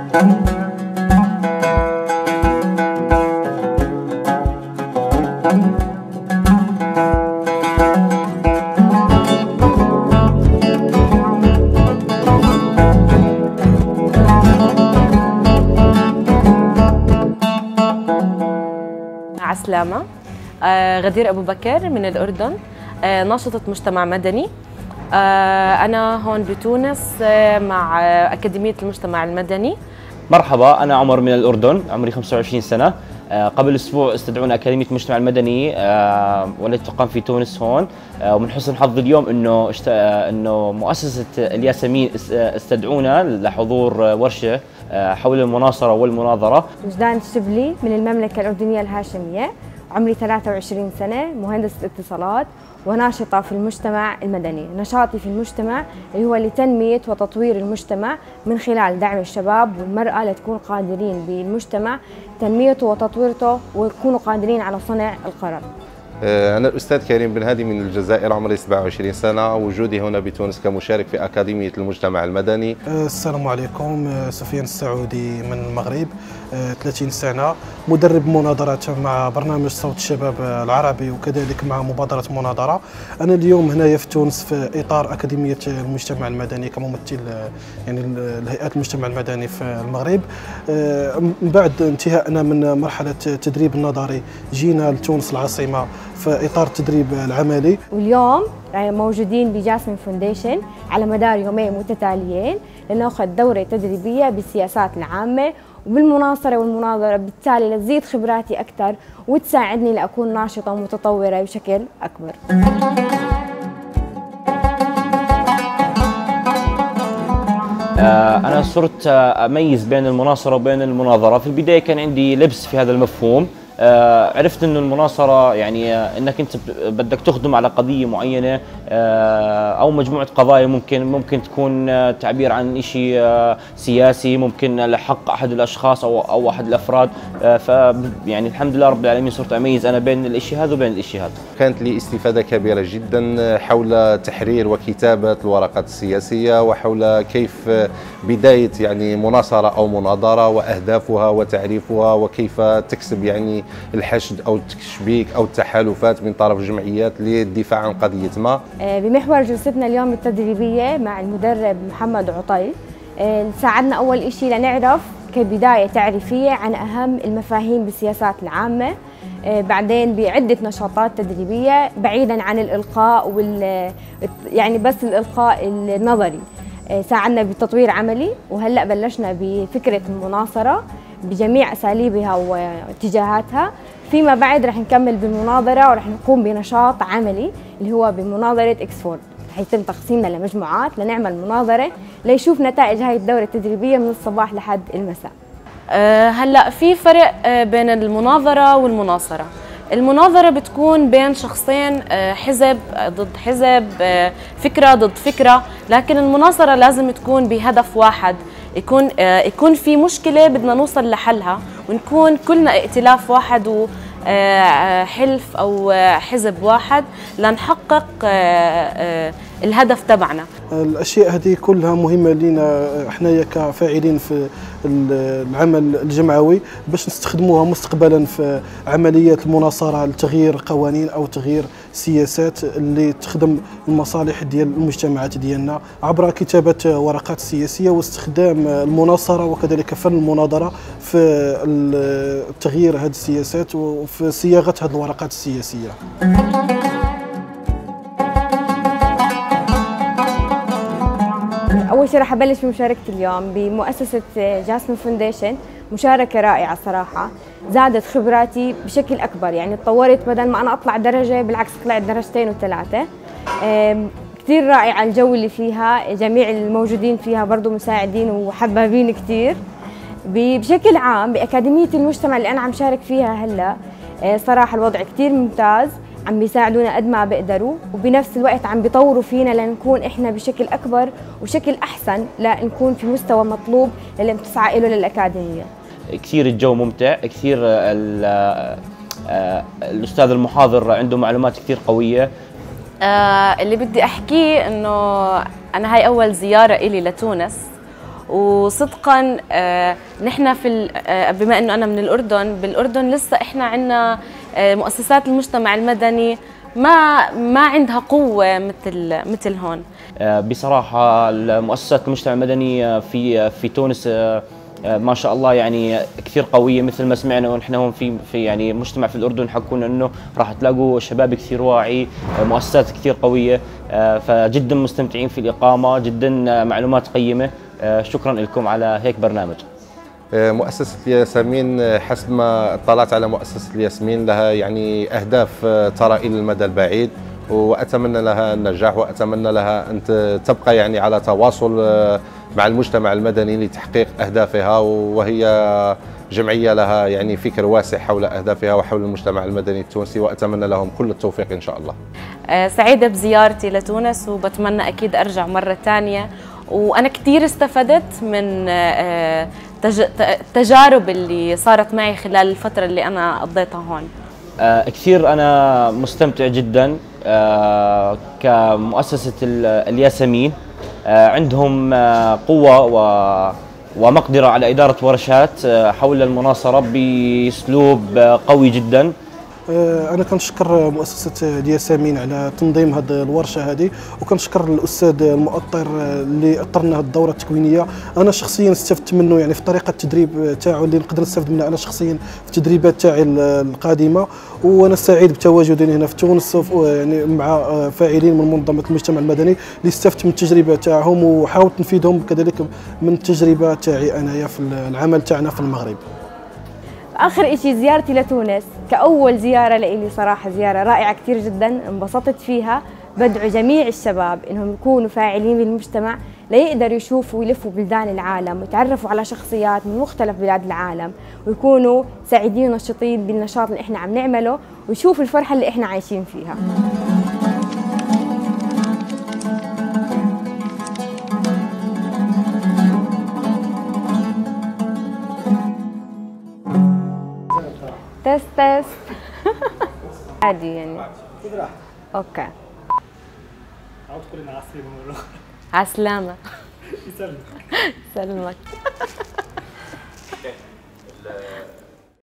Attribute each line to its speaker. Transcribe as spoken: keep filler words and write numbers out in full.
Speaker 1: عسلامة. آه غدير أبو بكر من الأردن، آه ناشطة مجتمع مدني. آه أنا هون بتونس آه مع آه أكاديمية المجتمع المدني.
Speaker 2: مرحبا، أنا عمر من الأردن، عمري خمسة وعشرين سنة. آه قبل أسبوع استدعونا أكاديمية المجتمع المدني آه والتي تقام في تونس هون. آه ومن حسن حظ اليوم إنه اشت... آه إنه مؤسسة الياسمين استدعونا لحضور ورشة آه حول المناصرة والمناظرة.
Speaker 3: وجدان الشبلي من المملكة الأردنية الهاشمية، عمري ثلاثة وعشرين سنة، مهندسة اتصالات وناشطة في المجتمع المدني. نشاطي في المجتمع اللي هو لتنمية وتطوير المجتمع من خلال دعم الشباب والمرأة لتكون قادرين بالمجتمع تنميته وتطويرته ويكونوا قادرين على صنع القرار.
Speaker 4: أنا الأستاذ كريم بن هادي من الجزائر، عمري سبعة وعشرين سنة، وجودي هنا بتونس كمشارك في أكاديمية المجتمع المدني.
Speaker 5: السلام عليكم، سفيان السعودي من المغرب، ثلاثين سنة، مدرب مناظرات مع برنامج صوت الشباب العربي وكذلك مع مبادرة مناظرة. أنا اليوم هنايا في تونس في إطار أكاديمية المجتمع المدني كممثل يعني الهيئات المجتمع المدني في المغرب. من بعد انتهائنا من مرحلة التدريب النظري جينا لتونس العاصمة في إطار التدريب العملي.
Speaker 3: واليوم موجودين بجاسمين فونديشن على مدار يومين متتاليين لنأخذ دورة تدريبية بالسياسات العامة وبالمناصرة والمناظرة، بالتالي لتزيد خبراتي أكثر وتساعدني لأكون ناشطة ومتطورة بشكل أكبر.
Speaker 2: أنا صرت أميز بين المناصرة وبين المناظرة. في البداية كان عندي لبس في هذا المفهوم. آه عرفت انه المناصره يعني آه انك انت بدك تخدم على قضيه معينه آه او مجموعه قضايا، ممكن ممكن تكون آه تعبير عن شيء آه سياسي، ممكن لحق احد الاشخاص او او احد الافراد. آه ف يعني الحمد لله رب العالمين صرت اميز انا بين الشيء هذا وبين الشيء هذا.
Speaker 4: كانت لي استفاده كبيره جدا حول تحرير وكتابه الورقات السياسيه، وحول كيف بدايه يعني مناصره او مناظره واهدافها وتعريفها، وكيف تكسب يعني الحشد او التشبيك او التحالفات من طرف جمعيات للدفاع عن قضيه ما.
Speaker 3: بمحور جلستنا اليوم التدريبيه مع المدرب محمد عطيل ساعدنا اول شيء لنعرف كبدايه تعريفيه عن اهم المفاهيم بالسياسات العامه، بعدين بعده نشاطات تدريبيه بعيدا عن الالقاء وال يعني بس الالقاء النظري، ساعدنا بتطوير عملي، وهلا بلشنا بفكره المناصره بجميع اساليبها واتجاهاتها. فيما بعد رح نكمل بالمناظره ورح نقوم بنشاط عملي اللي هو بمناظره اكسفورد، رح يتم تقسيمنا لمجموعات لنعمل مناظره ليشوف نتائج هاي الدوره التدريبيه من الصباح لحد المساء.
Speaker 1: أه هلا في فرق أه بين المناظره والمناصره. المناظره بتكون بين شخصين، أه حزب ضد حزب، أه فكره ضد فكره، لكن المناصره لازم تكون بهدف واحد، يكون يكون في مشكلة بدنا نوصل لحلها، ونكون كلنا ائتلاف واحد وحلف أو حزب واحد لنحقق الهدف تبعنا.
Speaker 5: الأشياء هذه كلها مهمة لنا احنا كفاعلين في العمل الجمعوي باش نستخدموها مستقبلا في عمليات المناصرة لتغيير قوانين أو تغيير سياسات اللي تخدم المصالح ديال المجتمعات ديالنا عبر كتابة ورقات سياسية واستخدام المناصرة وكذلك فن المناظرة في تغيير هذه السياسات وفي صياغة هذه الورقات السياسية.
Speaker 3: أول شيء راح أبلش بمشاركتي اليوم بمؤسسة جاسمين فونديشن، مشاركة رائعة صراحة، زادت خبراتي بشكل أكبر، يعني تطورت بدل ما أنا أطلع درجة بالعكس طلعت درجتين وثلاثة. كثير رائعة الجو اللي فيها، جميع الموجودين فيها برضو مساعدين وحبابين كثير. بشكل عام بأكاديمية المجتمع اللي أنا عم شارك فيها هلا صراحة الوضع كثير ممتاز، عم بيساعدونا قد ما بيقدروا، وبنفس الوقت عم بيطوروا فينا لنكون احنا بشكل اكبر وشكل احسن لنكون في مستوى مطلوب اللي بتسعى له للاكاديميه.
Speaker 2: كثير الجو ممتع، كثير الاستاذ المحاضر عنده معلومات كثير قويه.
Speaker 1: آه اللي بدي احكيه انه انا هاي اول زياره إلي لتونس، وصدقا آه، نحن في آه، بما انه انا من الاردن، بالاردن لسه احنا عندنا آه، مؤسسات المجتمع المدني ما ما عندها قوه مثل مثل هون.
Speaker 2: بصراحه مؤسسات المجتمع المدني في في تونس ما شاء الله يعني كثير قويه، مثل ما سمعنا ونحن هون في في يعني مجتمع في الاردن حكونا انه راح تلاقوا شباب كثير واعي، مؤسسات كثير قويه، فجدا مستمتعين في الاقامه، جدا معلومات قيمه. شكرا لكم على هيك برنامج.
Speaker 4: مؤسسة الياسمين حسب ما اطلعت على مؤسسة الياسمين لها يعني أهداف ترى إلى المدى البعيد، وأتمنى لها النجاح، وأتمنى لها أن تبقى يعني على تواصل مع المجتمع المدني لتحقيق أهدافها، وهي جمعية لها يعني فكر واسع حول أهدافها وحول المجتمع المدني التونسي، وأتمنى لهم كل التوفيق إن شاء الله.
Speaker 1: سعيدة بزيارتي لتونس وبتمنى أكيد أرجع مرة ثانية، وأنا كثير استفدت من التجارب اللي صارت معي خلال الفترة اللي أنا قضيتها هون.
Speaker 2: كثير أنا مستمتع جدا كمؤسسة الياسمين، عندهم قوة ومقدرة على إدارة ورشات حول المناصرة بأسلوب قوي جدا.
Speaker 5: أنا كنشكر مؤسسة الياسمين على تنظيم هذه الورشة هذه، وكنشكر الأستاذ المؤطر اللي أطرنا هذه الدورة التكوينية. أنا شخصيا استفدت منه يعني في طريقة التدريب تاعو اللي نقدر نستفد منها أنا شخصيا في التدريبات تاعي القادمة، وأنا سعيد بتواجدي هنا في تونس يعني مع فاعلين من منظمة المجتمع المدني اللي استفدت من التجربة تاعهم وحاولت نفيدهم كذلك من التجربة تاعي أنايا في العمل تاعنا في المغرب.
Speaker 3: آخر إشي زيارتي لتونس كأول زيارة لإلي صراحة زيارة رائعة كتير جدا، انبسطت فيها. بدعو جميع الشباب إنهم يكونوا فاعلين بالمجتمع ليقدروا يشوفوا ويلفوا بلدان العالم ويتعرفوا على شخصيات من مختلف بلاد العالم، ويكونوا سعيدين ونشيطين بالنشاط اللي إحنا عم نعمله، ويشوفوا الفرحة اللي إحنا عايشين فيها. تست تست عادي يعني. اوكي.
Speaker 6: عاود تقولي مع السلامة مرة.
Speaker 1: على السلامة.
Speaker 6: يسلمك.
Speaker 1: يسلمك.